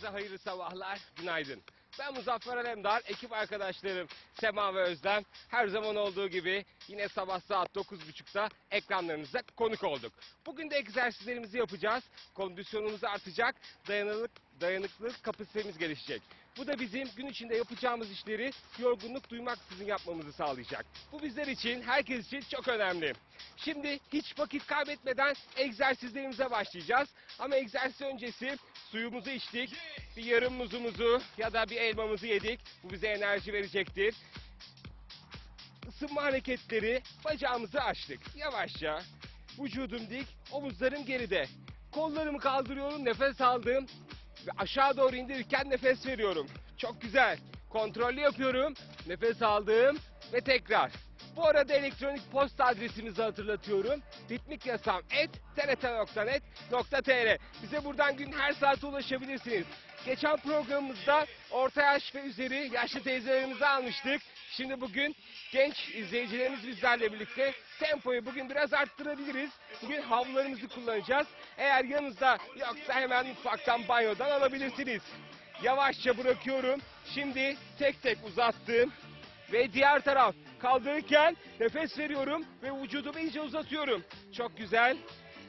Herkese hayırlı sabahlar, günaydın. Ben Muzaffer Alemdar, ekip arkadaşlarım Sema ve Özlem. Her zaman olduğu gibi yine sabah saat 9.30'da ekranlarınıza konuk olduk. Bugün de egzersizlerimizi yapacağız. Kondisyonumuz artacak, dayanıklılık kapasitemiz gelişecek. Bu da bizim gün içinde yapacağımız işleri yorgunluk duymaksızın yapmamızı sağlayacak. Bu bizler için, herkes için çok önemli. Şimdi hiç vakit kaybetmeden egzersizlerimize başlayacağız. Ama egzersiz öncesi suyumuzu içtik, bir yarım muzumuzu ya da bir elmamızı yedik. Bu bize enerji verecektir. Isınma hareketleri, bacağımızı açtık. Yavaşça, vücudum dik, omuzlarım geride. Kollarımı kaldırıyorum, nefes aldım. Ve aşağı doğru indirirken nefes veriyorum. Çok güzel. Kontrollü yapıyorum. Nefes aldım ve tekrar. Bu arada elektronik posta adresimizi hatırlatıyorum. ritmikyasam@trt.net.tr. Bize buradan gün her saate ulaşabilirsiniz. Geçen programımızda orta yaş ve üzeri yaşlı teyzelerimizi almıştık. Şimdi bugün genç izleyicilerimiz bizlerle birlikte. Tempoyu bugün biraz arttırabiliriz. Bugün havlularımızı kullanacağız. Eğer yanınızda yoksa hemen mutfaktan, banyodan alabilirsiniz. Yavaşça bırakıyorum. Şimdi tek tek uzattım. Ve diğer taraf kaldırırken nefes veriyorum ve vücudumu iyice uzatıyorum. Çok güzel.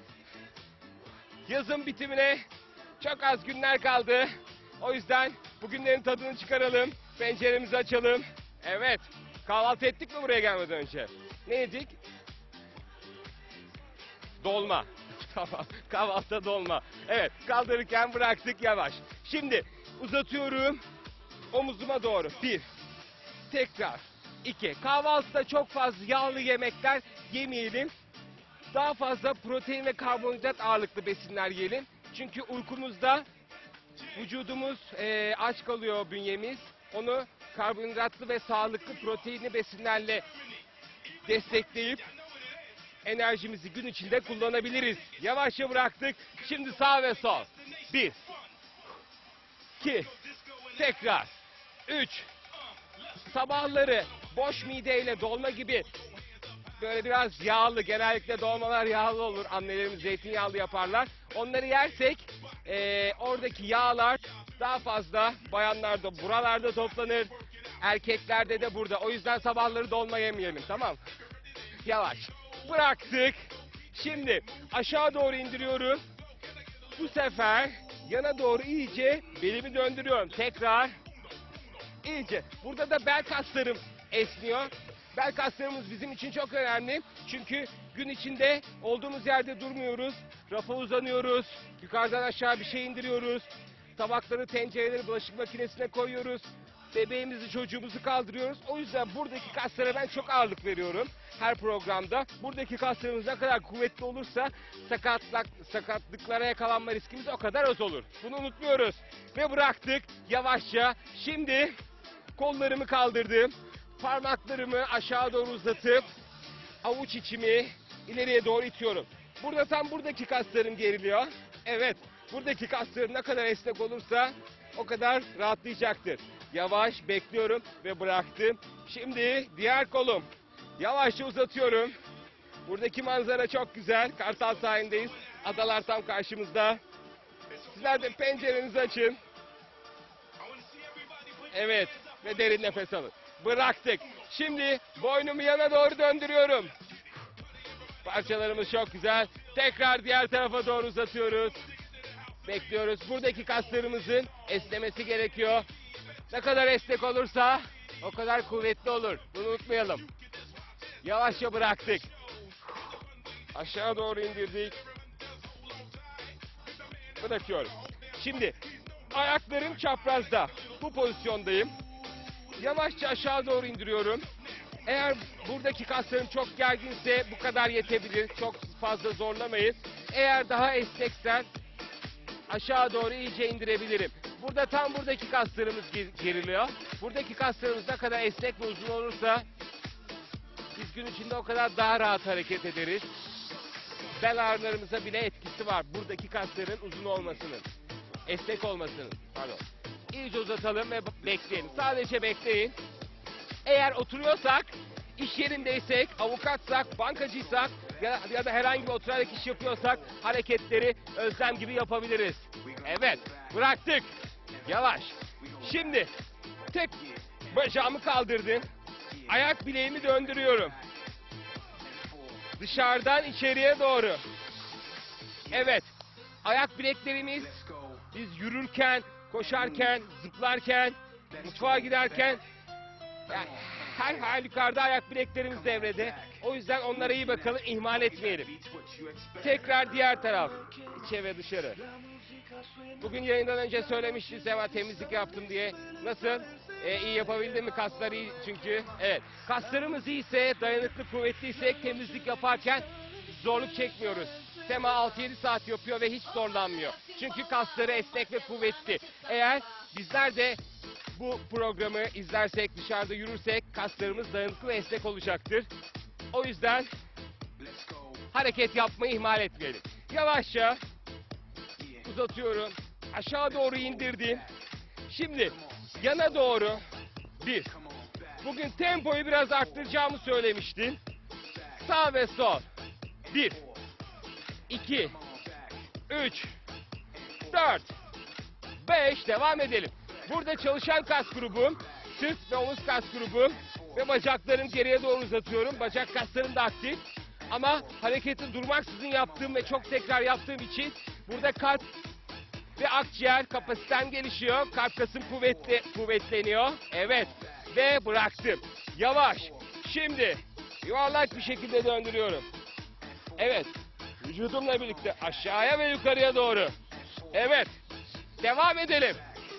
Yazın bitimine çok az günler kaldı. O yüzden bugünlerin tadını çıkaralım. Penceremizi açalım. Evet. Kahvaltı ettik mi buraya gelmeden önce? Ne yedik? Dolma. Tamam. Kahvaltıda dolma. Evet. Kaldırırken bıraktık yavaş. Şimdi uzatıyorum. Omuzuma doğru. 1. Tekrar. 2. Kahvaltıda çok fazla yağlı yemekler yemeyelim. Daha fazla protein ve karbonhidrat ağırlıklı besinler yiyelim. Çünkü uykumuzda vücudumuz aç kalıyor, bünyemiz. Onu karbonhidratlı ve sağlıklı proteinli besinlerle destekleyip enerjimizi gün içinde kullanabiliriz. Yavaşça bıraktık. Şimdi sağ ve sol. 1. 2. Tekrar. 3. Sabahları boş mideyle dolma gibi böyle biraz yağlı, genellikle dolmalar yağlı olur. Annelerimiz zeytinyağlı yaparlar. Onları yersek oradaki yağlar daha fazla bayanlarda, buralarda toplanır. Erkeklerde de burada. O yüzden sabahları dolma yemeyelim, tamam. Yavaş. Bıraktık. Şimdi aşağı doğru indiriyorum. Bu sefer yana doğru iyice belimi döndürüyorum. Tekrar. İyice. Burada da bel kaslarım esniyor. Bel kaslarımız bizim için çok önemli. Çünkü gün içinde olduğumuz yerde durmuyoruz. Rafa uzanıyoruz. Yukarıdan aşağı bir şey indiriyoruz. Tabakları, tencereleri bulaşık makinesine koyuyoruz. Bebeğimizi, çocuğumuzu kaldırıyoruz. O yüzden buradaki kaslara ben çok ağırlık veriyorum. Her programda. Buradaki kaslarımız ne kadar kuvvetli olursa sakatlıklara yakalanma riskimiz o kadar az olur. Bunu unutmuyoruz. Ve bıraktık yavaşça. Şimdi kollarımı kaldırdım. Parmaklarımı aşağı doğru uzatıp avuç içimi ileriye doğru itiyorum. Burada tam buradaki kaslarım geriliyor. Evet, buradaki kaslarım ne kadar esnek olursa o kadar rahatlayacaktır. Yavaş bekliyorum ve bıraktım. Şimdi diğer kolum. Yavaşça uzatıyorum. Buradaki manzara çok güzel. Kartal sahilindeyiz. Adalar tam karşımızda. Sizler de pencerenizi açın. Evet ve derin nefes alın. Bıraktık. Şimdi boynumu yana doğru döndürüyorum. Parçalarımız çok güzel. Tekrar diğer tarafa doğru uzatıyoruz. Bekliyoruz. Buradaki kaslarımızın esnemesi gerekiyor. Ne kadar esnek olursa o kadar kuvvetli olur. Bunu unutmayalım. Yavaşça bıraktık. Aşağı doğru indirdik. Bırakıyorum. Şimdi ayaklarım çaprazda. Bu pozisyondayım. Yavaşça aşağı doğru indiriyorum. Eğer buradaki kaslarım çok gerginse bu kadar yetebilir. Çok fazla zorlamayız. Eğer daha esneksen aşağı doğru iyice indirebilirim. Burada tam buradaki kaslarımız geriliyor. Buradaki kaslarımız ne kadar esnek ve uzun olursa biz gün içinde o kadar daha rahat hareket ederiz. Bel ağrılarımıza bile etkisi var. Buradaki kasların uzun olmasının, esnek olmasının. Pardon. İyice uzatalım ve bekleyin. Sadece bekleyin. Eğer oturuyorsak, iş yerindeysek, avukatsak, bankacıysak ya da herhangi bir oturarak iş yapıyorsak hareketleri Özlem gibi yapabiliriz. Evet, bıraktık. Yavaş. Şimdi tek bacağımı kaldırdım. Ayak bileğimi döndürüyorum. Dışarıdan içeriye doğru. Evet. Ayak bileklerimiz biz yürürken, koşarken, zıplarken, mutfağa giderken yani her halükarda ayak bileklerimiz devrede. O yüzden onlara iyi bakalım, ihmal etmeyelim. Tekrar diğer taraf. İçe ve dışarı. Bugün yayından önce söylemiştim Seva, temizlik yaptım diye. Nasıl? İyi yapabildim mi? Kaslar iyi çünkü. Evet. Kaslarımız iyiyse, dayanıklı, kuvvetliysek temizlik yaparken zorluk çekmiyoruz. Sema 6-7 saat yapıyor ve hiç zorlanmıyor. Çünkü kasları esnek ve kuvvetli. Eğer bizler de bu programı izlersek, dışarıda yürürsek kaslarımız dayanıklı ve esnek olacaktır. O yüzden hareket yapmayı ihmal etmeyelim. Yavaşça uzatıyorum. Aşağı doğru indirdim. Şimdi yana doğru. Bir. Bugün tempoyu biraz arttıracağımı söylemiştim. Sağ ve sol. 1, 2, 3, 4, 5. Devam edelim. Burada çalışan kas grubum, sırt ve omuz kas grubum ve bacaklarımı geriye doğru uzatıyorum. Bacak kaslarım da aktif. Ama hareketi durmaksızın yaptığım ve çok tekrar yaptığım için burada kalp ve akciğer kapasitem gelişiyor. Kalp kasım kuvvetleniyor. Evet. Ve bıraktım. Yavaş. Şimdi yuvarlak bir şekilde döndürüyorum. Evet. Vücudumla birlikte aşağıya ve yukarıya doğru. Evet. Devam edelim.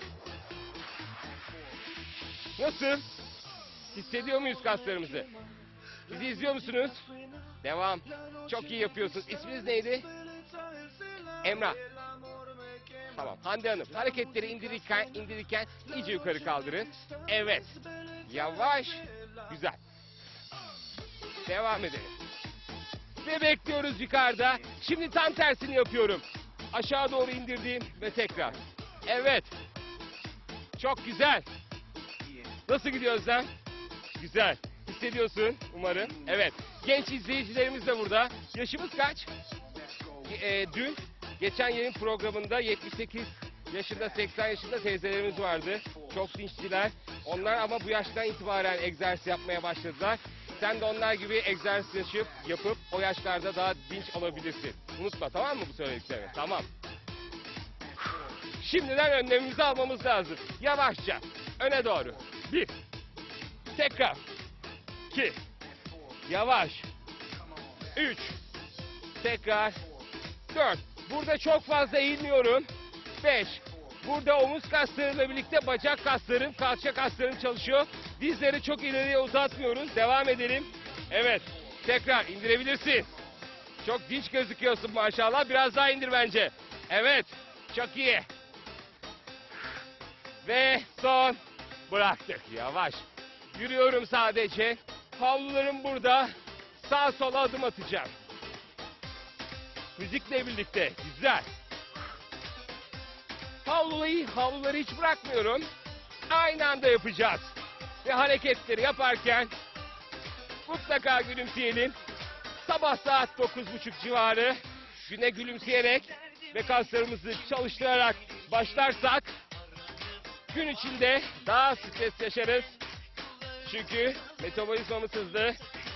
Nasıl? Hissediyor muyuz kaslarımızı? Bizi izliyor musunuz? Devam. Çok iyi yapıyorsunuz. İsminiz neydi? Emrah. Tamam. Hande Hanım. Hareketleri indirirken iyice yukarı kaldırın. Evet. Yavaş. Güzel. Devam edelim. Ve bekliyoruz yukarıda. Şimdi tam tersini yapıyorum. Aşağı doğru indirdiğim ve tekrar. Evet. Çok güzel. Nasıl gidiyor Özlem? Güzel. Hissediyorsun umarım. Evet. Genç izleyicilerimiz de burada. Yaşımız kaç? Dün geçen yayın programında 78 yaşında 80 yaşında teyzelerimiz vardı. Çok dinçtiler. Onlar ama bu yaştan itibaren egzersiz yapmaya başladılar. Sen de onlar gibi egzersiz yapıp o yaşlarda daha dinç olabilirsin. Unutma, tamam mı bu söylediklerimi? Tamam. Şimdiden önlemimizi almamız lazım. Yavaşça öne doğru. 1. Tekrar. 2. Yavaş. 3. Tekrar. 4. Burada çok fazla eğilmiyorum. 5. Burada omuz kaslarıyla birlikte bacak kaslarım, kalça kaslarım çalışıyor. Dizleri çok ileriye uzatmıyoruz. Devam edelim. Evet. Tekrar indirebilirsin. Çok dinç gözüküyorsun maşallah. Biraz daha indir bence. Evet. Çok iyi. Ve son. Bıraktık. Yavaş. Yürüyorum sadece. Havlularım burada. Sağa sola adım atacağım. Müzikle birlikte. Güzel. Havluları hiç bırakmıyorum. Aynı anda yapacağız. Ve hareketleri yaparken mutlaka gülümseyelim. Sabah saat 9:30 civarı güne gülümseyerek ve kaslarımızı çalıştırarak başlarsak gün içinde daha stres yaşarız. Çünkü metabolizmamız hızlı.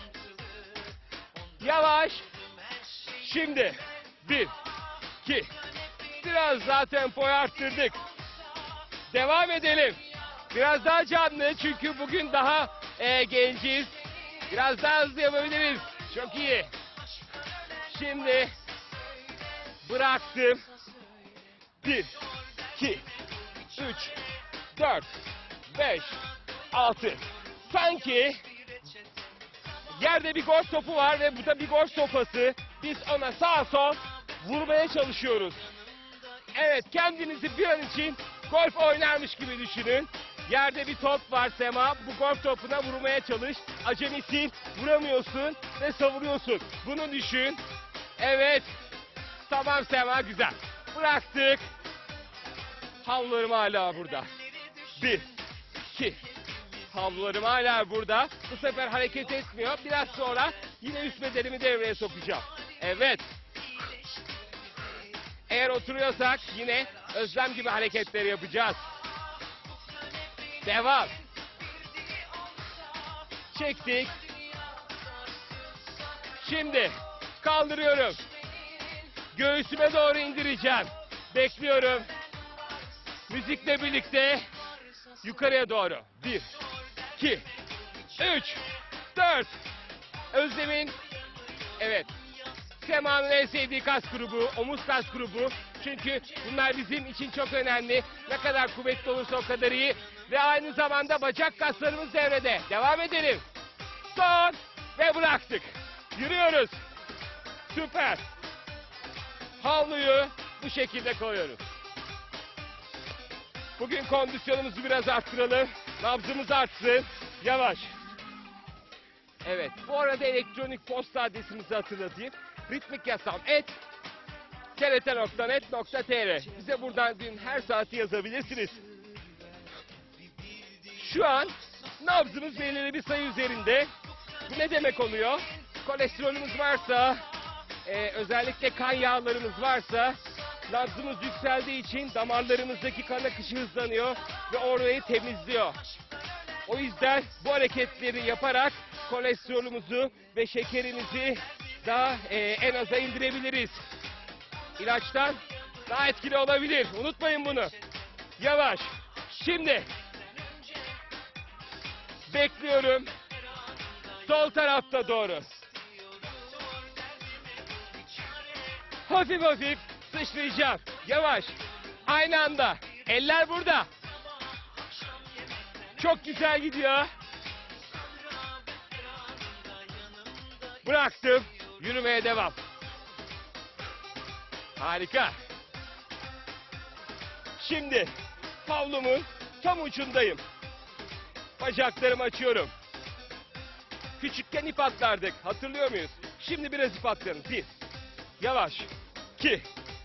Yavaş. Şimdi 1, 2. Biraz daha tempoyu arttırdık. Devam edelim. Biraz daha canlı çünkü bugün daha genciz. Biraz daha hızlı yapabiliriz. Çok iyi. Şimdi bıraktım. 1, 2, 3, 4, 5, 6. Sanki yerde bir golf topu var ve bu da bir golf sopası. Biz ona sağ sol vurmaya çalışıyoruz. Evet, kendinizi bir an için golf oynarmış gibi düşünün. Yerde bir top var Sema. Bu golf topuna vurmaya çalış. Acemisin, vuramıyorsun ve savuruyorsun. Bunu düşün. Evet. Tamam Sema, güzel. Bıraktık. Havlularım hala burada. 1, 2. Havlularım hala burada. Bu sefer hareket etmiyor. Biraz sonra yine üst bedenimi devreye sokacağım. Evet. Eğer oturuyorsak yine Özlem gibi hareketleri yapacağız. Devam. Çektik. Şimdi kaldırıyorum. Göğsüme doğru indireceğim. Bekliyorum. Müzikle birlikte yukarıya doğru. 1, 2, 3, 4. Özlem'in, evet, Sema'nın en sevdiği kas grubu, omuz kas grubu. Çünkü bunlar bizim için çok önemli. Ne kadar kuvvetli olursa o kadar iyi. Ve aynı zamanda bacak kaslarımız devrede. Devam edelim. Son ve bıraktık. Yürüyoruz. Süper. Havluyu bu şekilde koyuyoruz. Bugün kondisyonumuzu biraz arttıralım. Nabzımız artsın. Yavaş. Evet. Bu arada elektronik posta adresimizi hatırlatayım. ritmikyasam@trt.net.tr. Bize buradan gün her saati yazabilirsiniz. Şu an nabzımız belirli bir sayı üzerinde. Bu ne demek oluyor? Kolesterolümüz varsa, özellikle kan yağlarımız varsa, nabzımız yükseldiği için damarlarımızdaki kan akışı hızlanıyor ve orayı temizliyor. O yüzden bu hareketleri yaparak kolesterolümüzü ve şekerimizi daha en aza indirebiliriz. İlaçtan daha etkili olabilir. Unutmayın bunu. Yavaş. Şimdi bekliyorum. Sol tarafta doğru. Hafif hafif sıçrayacağım. Yavaş. Aynı anda. Eller burada. Çok güzel gidiyor. Bıraktım. Yürümeye devam. Harika. Şimdi havlumun tam ucundayım. Bacaklarımı açıyorum. Küçükken ip atlardık. Hatırlıyor muyuz? Şimdi biraz ip atlayalım. 1. Yavaş. 2.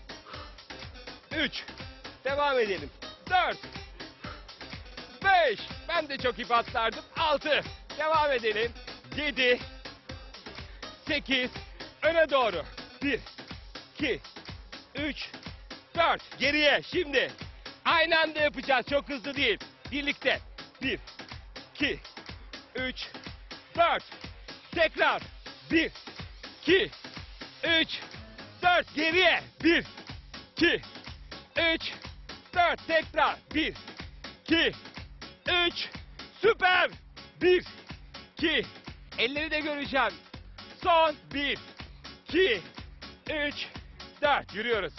3. Devam edelim. 4. 5. Ben de çok ip atlardım. 6. Devam edelim. 7. 8. Öne doğru. 1. 2. 3. 4. Geriye. Şimdi. Aynı anda yapacağız. Çok hızlı değil. Birlikte. 1. 2. 3. 4. Tekrar. 1. 2. 3. 4. Geriye. 1. 2. 3. 4. Tekrar. 1. 2. 3. Süper. 1. 2. Elleri de göreceğim. Son. 1. 2. 3. 4. Yürüyoruz.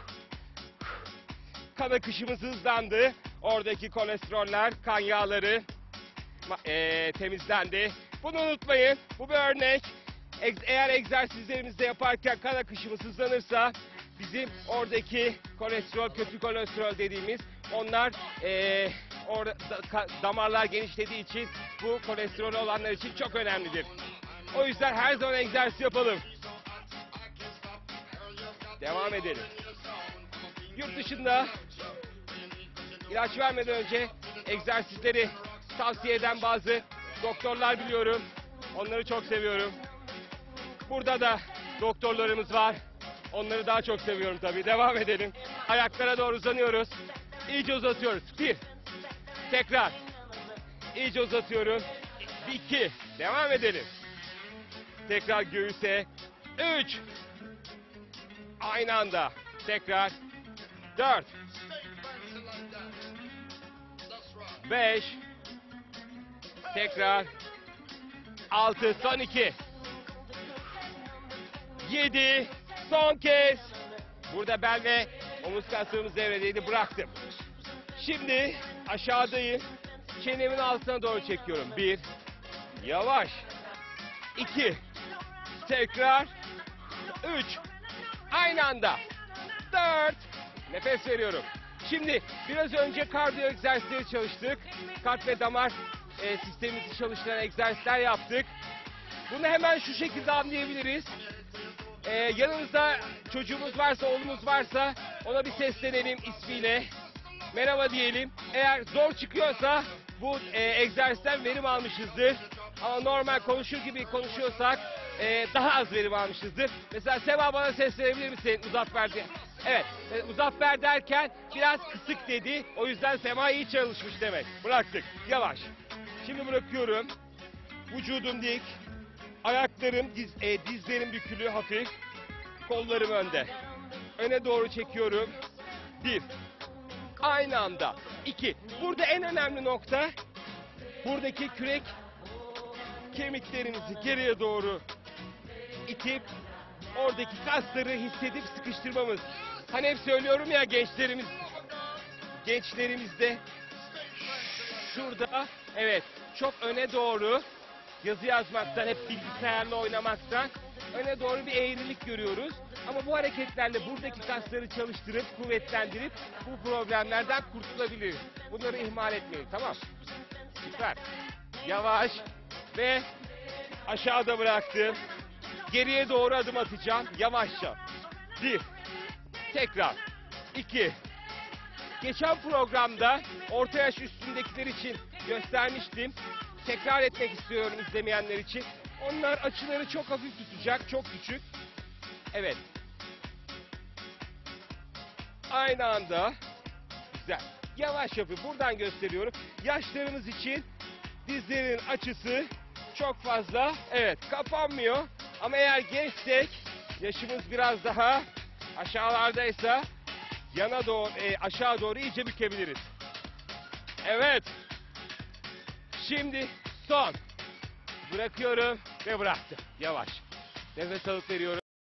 Kan akışımız hızlandı. Oradaki kolesteroller, kan yağları temizlendi. Bunu unutmayın. Bu bir örnek. Eğer egzersizlerimizde yaparken kan akışımız hızlanırsa bizim oradaki kolesterol, kötü kolesterol dediğimiz onlar orada damarlar genişlediği için bu kolesterol olanlar için çok önemlidir. O yüzden her zaman egzersiz yapalım. Devam edelim. Yurt dışında ilaç vermeden önce egzersizleri tavsiye eden bazı doktorlar biliyorum. Onları çok seviyorum. Burada da doktorlarımız var. Onları daha çok seviyorum tabii. Devam edelim. Ayaklara doğru uzanıyoruz. İyice uzatıyoruz. 1. Tekrar. İyice uzatıyorum. 2. Devam edelim. Tekrar göğüse. 3. Aynı anda. Tekrar. 4. 5. Tekrar. 6. Son 2. 7. Son kez. Burada bel ve omuz kaslarımız devredeydi. Bıraktım. Şimdi aşağıdayım. Çenemin altına doğru çekiyorum. 1. Yavaş. 2. Tekrar. 3. Aynı anda. 4. Nefes veriyorum. Şimdi biraz önce kardiyo egzersizleri çalıştık. Kalp ve damar sistemimizi çalıştıran egzersizler yaptık. Bunu hemen şu şekilde anlayabiliriz. Yanımızda çocuğumuz varsa, oğlumuz varsa ona bir seslenelim ismiyle. Merhaba diyelim. Eğer zor çıkıyorsa bu egzersizden verim almışızdır. Ama normal konuşur gibi konuşuyorsak daha az verim almışızdır. Mesela Sema bana seslenebilir misin Muzaffer diye? Evet, Muzaffer derken biraz kısık dedi. O yüzden Sema iyi çalışmış demek. Bıraktık, yavaş. Şimdi bırakıyorum. Vücudum dik. Ayaklarım, dizlerim bükülü hafif. Kollarım önde. Öne doğru çekiyorum. 1. Aynı anda. 2. Burada en önemli nokta buradaki kürek kemiklerimizi geriye doğru itip oradaki kasları hissedip sıkıştırmamız. Hani hep söylüyorum ya gençlerimizde şurada evet çok öne doğru yazı yazmaktan hep bilgisayarla oynamaktan öne doğru bir eğrilik görüyoruz. Ama bu hareketlerle buradaki kasları çalıştırıp kuvvetlendirip bu problemlerden kurtulabiliriz. Bunları ihmal etmeyin, tamam. Süper. Yavaş ve aşağıda bıraktım. Geriye doğru adım atacağım yavaşça. 1. Tekrar. 2. Geçen programda orta yaş üstündekiler için göstermiştim. Tekrar etmek istiyorum izlemeyenler için. Onlar açıları çok hafif tutacak, çok küçük. Evet. Aynı anda. Güzel. Yavaş yapın. Buradan gösteriyorum. Yaşlarımız için dizlerin açısı çok fazla. Evet, kapanmıyor. Ama eğer gençsek, yaşımız biraz daha aşağılardaysa yana doğru, aşağı doğru iyice bükebiliriz. Evet. Şimdi son. Bırakıyorum ve bıraktım. Yavaş. Nefes alıp veriyorum.